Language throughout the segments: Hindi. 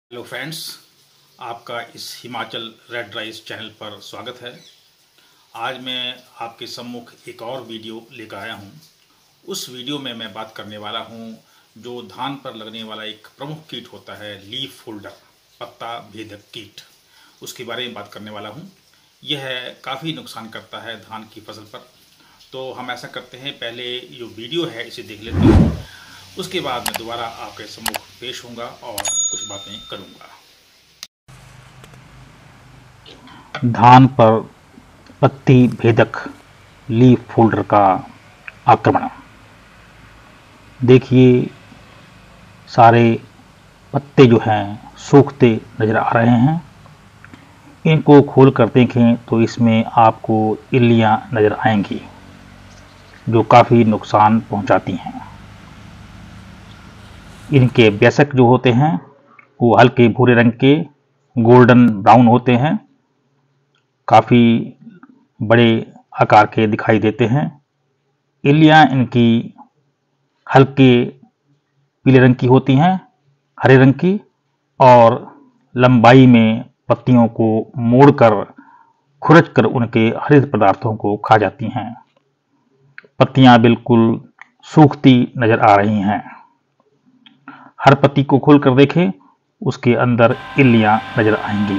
हेलो फ्रेंड्स, आपका इस हिमाचल रेड राइस चैनल पर स्वागत है। आज मैं आपके सम्मुख एक और वीडियो लेकर आया हूं। उस वीडियो में मैं बात करने वाला हूं जो धान पर लगने वाला एक प्रमुख कीट होता है, लीफ फोल्डर, पत्ता भेदक कीट। उसके बारे में बात करने वाला हूं। यह काफ़ी नुकसान करता है धान की फसल पर। तो हम ऐसा करते हैं, पहले जो वीडियो है इसे देख लेते हैं, उसके बाद मैं दोबारा आपके सम्मुख पेश होऊंगा और कुछ बातें करूंगा। धान पर पत्ती भेदक लीफ फोल्डर का आक्रमण। देखिए, सारे पत्ते जो हैं सूखते नजर आ रहे हैं। इनको खोल कर देखें तो इसमें आपको इल्लियां नजर आएंगी जो काफ़ी नुकसान पहुंचाती हैं। इनके वयस्क जो होते हैं वो हल्के भूरे रंग के गोल्डन ब्राउन होते हैं, काफ़ी बड़े आकार के दिखाई देते हैं। इल्लियां इनकी हल्के पीले रंग की होती हैं, हरे रंग की, और लंबाई में पत्तियों को मोड़कर खुरच कर उनके हरित पदार्थों को खा जाती हैं। पत्तियां बिल्कुल सूखती नजर आ रही हैं। हर पत्ती को खोलकर देखें, उसके अंदर इल्लियां नजर आएंगी।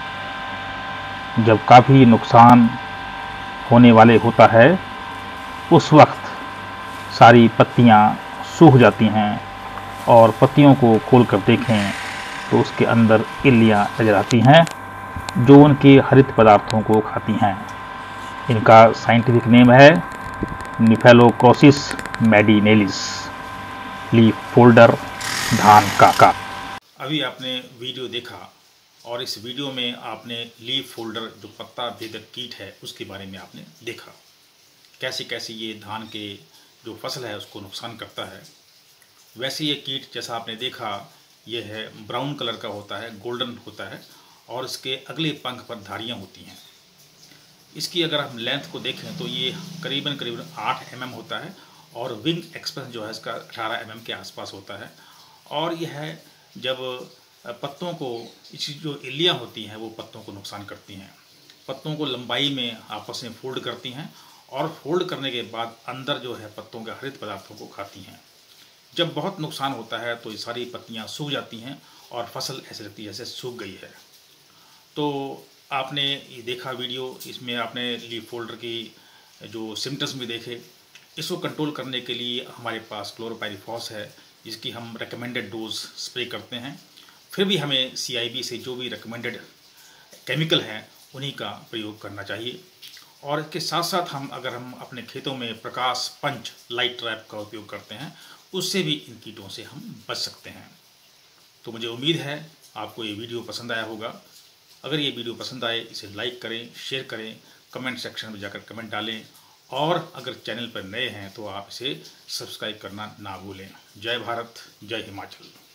जब काफ़ी नुकसान होने वाले होता है उस वक्त सारी पत्तियां सूख जाती हैं और पत्तियों को खोलकर देखें तो उसके अंदर इल्लियां नजर आती हैं जो उनके हरित पदार्थों को खाती हैं। इनका साइंटिफिक नेम है निफेलोकोसिस मेडिनेलिस, लीफ फोल्डर धान का। अभी आपने वीडियो देखा और इस वीडियो में आपने लीफ फोल्डर जो पत्ता भेदक कीट है उसके बारे में आपने देखा, कैसे कैसे ये धान के जो फसल है उसको नुकसान करता है। वैसे ये कीट जैसा आपने देखा, ये है ब्राउन कलर का होता है, गोल्डन होता है, और इसके अगले पंख पर धारियाँ होती हैं। इसकी अगर हम लेंथ को देखें तो ये करीबन 8 mm होता है और विंग एक्सपेंस जो है इसका 18 mm के आसपास होता है। और यह जब पत्तों को, इसकी जो इल्लियाँ होती हैं वो पत्तों को नुकसान करती हैं, पत्तों को लंबाई में आपस में फोल्ड करती हैं और फोल्ड करने के बाद अंदर जो है पत्तों के हरित पदार्थों को खाती हैं। जब बहुत नुकसान होता है तो ये सारी पत्तियाँ सूख जाती हैं और फसल ऐसे लगती है जैसे सूख गई है। तो आपने ये देखा वीडियो, इसमें आपने लीफ फोल्डर की जो सिम्टम्स भी देखे। इसको कंट्रोल करने के लिए हमारे पास क्लोरोपाइरीफॉस है जिसकी हम रिकमेंडेड डोज स्प्रे करते हैं। फिर भी हमें CIB से जो भी रिकमेंडेड केमिकल हैं उन्हीं का प्रयोग करना चाहिए। और इसके साथ साथ अगर हम अपने खेतों में प्रकाश पंच लाइट ट्रैप का उपयोग करते हैं, उससे भी इन कीटों से हम बच सकते हैं। तो मुझे उम्मीद है आपको ये वीडियो पसंद आया होगा। अगर ये वीडियो पसंद आए इसे लाइक करें, शेयर करें, कमेंट सेक्शन में जाकर कमेंट डालें, और अगर चैनल पर नए हैं तो आप इसे सब्सक्राइब करना ना भूलें। जय भारत, जय हिमाचल।